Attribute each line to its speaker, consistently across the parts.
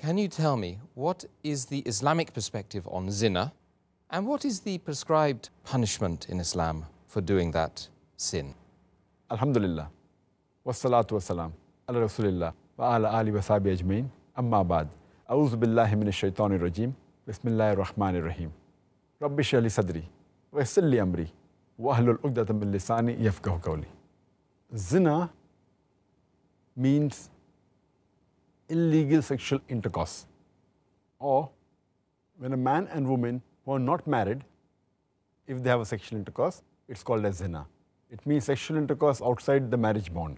Speaker 1: can you tell me what is the Islamic perspective on zina and what is the prescribed punishment in Islam for doing that sin?
Speaker 2: Alhamdulillah. Wassalatu wassalam. Ala Rasulillah. Wa ala ali wa sahbihi ajmeen. Amma ba'd. A'udhu billahi minash shaitanir rajim. Bismillahir rahmanir rahim. Rabbi shrah li sadri. Wa yassir li amri. Wa ahlul uqdatam min lisani yafqahu qawli. Zina means illegal sexual intercourse, or when a man and woman who are not married, if they have a sexual intercourse, it's called as zina. It means sexual intercourse outside the marriage bond.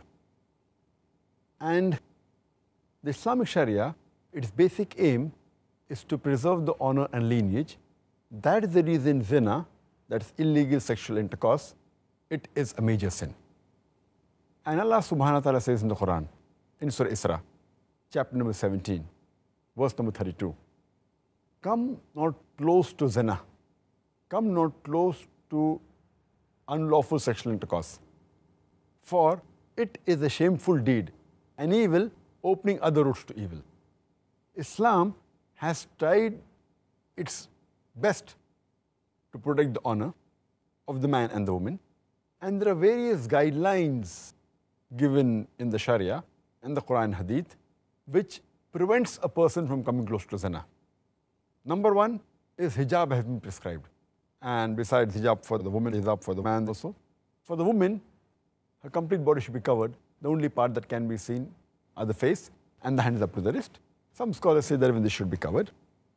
Speaker 2: And the Islamic Sharia, its basic aim is to preserve the honor and lineage. That is the reason zina, that's illegal sexual intercourse, it is a major sin. And Allah subhanahu wa ta'ala says in the Quran, in Surah Isra, chapter number 17, verse number 32, come not close to zina, come not close to unlawful sexual intercourse, for it is a shameful deed, an evil opening other routes to evil. Islam has tried its best to protect the honor of the man and the woman, and there are various guidelines given in the Sharia and the Quran Hadith which prevents a person from coming close to zina. Number one is hijab has been prescribed. And besides hijab for the woman, hijab for the man also. For the woman, her complete body should be covered. The only part that can be seen are the face and the hands up to the wrist. Some scholars say that even this should be covered.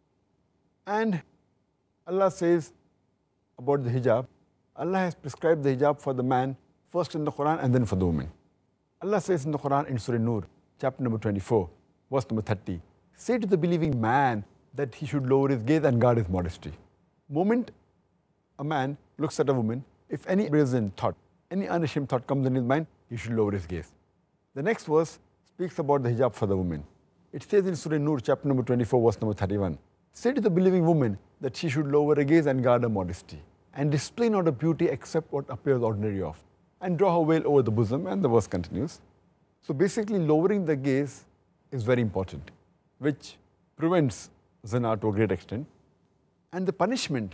Speaker 2: And Allah says about the hijab, Allah has prescribed the hijab for the man first in the Quran and then for the woman. Allah says in the Quran in Surah Nur, chapter number 24, verse number 30, say to the believing man that he should lower his gaze and guard his modesty. Moment a man looks at a woman, if any brazen thought, any unashamed thought comes in his mind, he should lower his gaze. The next verse speaks about the hijab for the woman. It says in Surah Nur, chapter number 24, verse number 31, say to the believing woman that she should lower her gaze and guard her modesty, and display not her beauty except what appears ordinary of, and draw her veil over the bosom, and the verse continues. So basically lowering the gaze is very important, which prevents zina to a great extent. And the punishment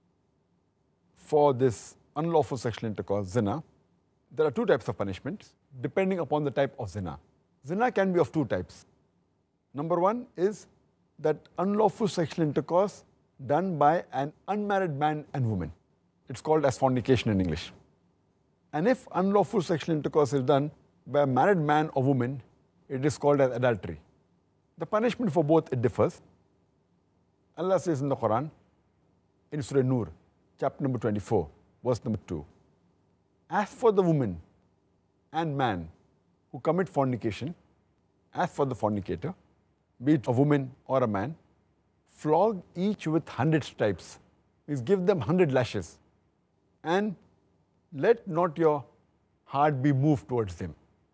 Speaker 2: for this unlawful sexual intercourse, zina, there are two types of punishments depending upon the type of zina. Zina can be of two types. Number one is that unlawful sexual intercourse done by an unmarried man and woman. It's called as fornication in English. And if unlawful sexual intercourse is done by a married man or woman, it is called as adultery. The punishment for both, it differs. Allah says in the Quran, in Surah Nur, chapter number 24, verse number 2, as for the woman and man who commit fornication, as for the fornicator, be it a woman or a man, flog each with 100 stripes, means give them 100 lashes, and let not your heart be moved towards them.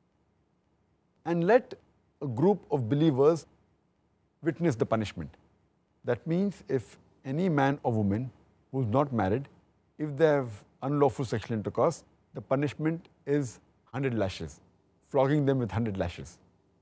Speaker 2: And let a group of believers witness the punishment. That means if any man or woman who is not married, if they have unlawful sexual intercourse, the punishment is 100 lashes, flogging them with 100 lashes.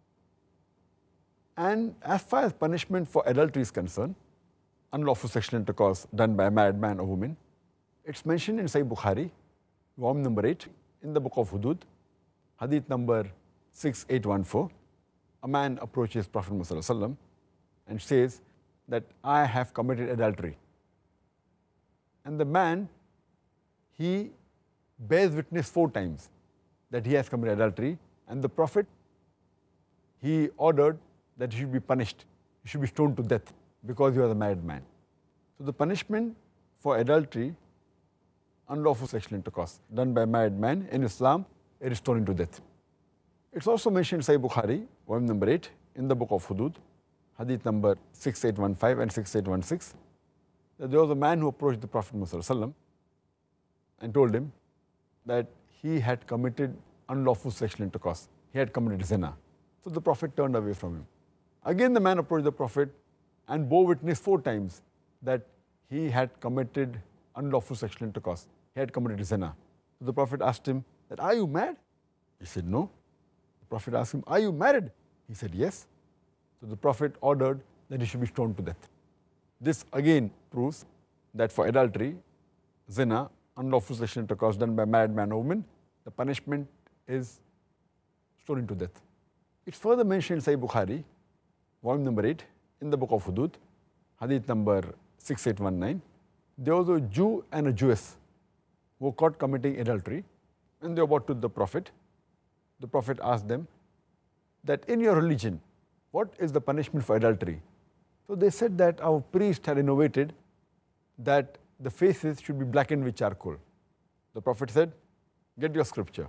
Speaker 2: And as far as punishment for adultery is concerned, unlawful sexual intercourse done by a married man or woman, it's mentioned in Sahih Bukhari, volume number 8, in the book of Hudud, hadith number 6814. A man approaches Prophet Muhammad ﷺ and says that I have committed adultery. And the man, he bears witness 4 times that he has committed adultery, and the Prophet, he ordered that he should be punished, he should be stoned to death because he was a married man. So the punishment for adultery, unlawful sexual intercourse done by a married man in Islam, it is stoning to death. It's also mentioned in Sahih Bukhari, volume number 8, in the book of Hudud, hadith number 6815 and 6816, that there was a man who approached the Prophet Muhammad ﷺ and told him that he had committed unlawful sexual intercourse. He had committed zina. So the Prophet turned away from him. Again the man approached the Prophet and bore witness 4 times that he had committed unlawful sexual intercourse. He had committed zina. So the Prophet asked him that, are you mad? He said, no. The Prophet asked him, are you married? He said, yes. So the Prophet ordered that he should be stoned to death. This again proves that for adultery, zina, unlawful sexual intercourse done by married man or woman, the punishment is stoning to death. It's further mentioned in Sahih Bukhari, volume number 8, in the book of Hudud, hadith number 6819. There was a Jew and a Jewess who were caught committing adultery, and they were brought to the Prophet. The Prophet asked them that in your religion, what is the punishment for adultery? So they said that our priest had innovated that the faces should be blackened with charcoal. The Prophet said, get your scripture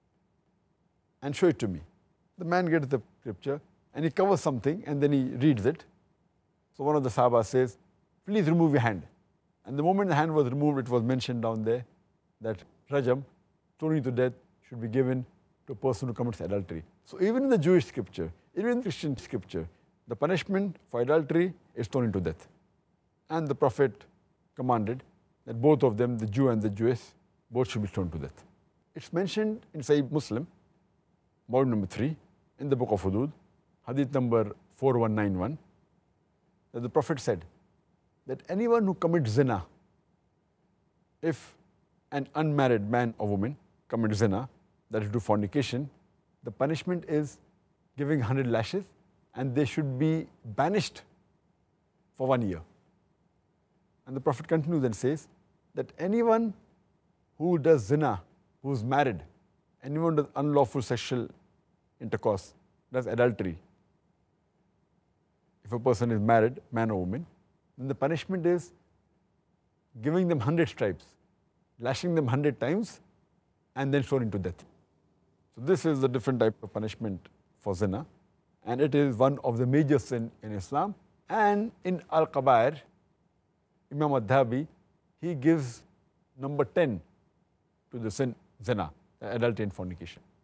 Speaker 2: and show it to me. The man gets the scripture and he covers something and then he reads it. So one of the Sahaba says, please remove your hand. And the moment the hand was removed, it was mentioned down there that Rajam, stoning to death, should be given to a person who commits adultery. So even in the Jewish scripture, even in the Christian scripture, the punishment for adultery is stoning to death. And the Prophet commanded that both of them, the Jew and the Jewess, both should be stoned to death. It's mentioned in Sahih Muslim, volume number 3, in the book of Hudud, hadith number 4191, that the Prophet said that anyone who commits zina, if an unmarried man or woman commits zina, that is, do fornication, the punishment is giving 100 lashes and they should be banished for 1 year. And the Prophet continues and says that anyone who does zina, who is married, anyone who does unlawful sexual intercourse, does adultery, if a person is married, man or woman, then the punishment is giving them 100 stripes, lashing them 100 times, and then stoning to death. So this is the different type of punishment for zina, and it is one of the major sin in Islam. And in Al-Qabair, Imam Adhabi, he gives number 10 to the sin zina, adultery and fornication.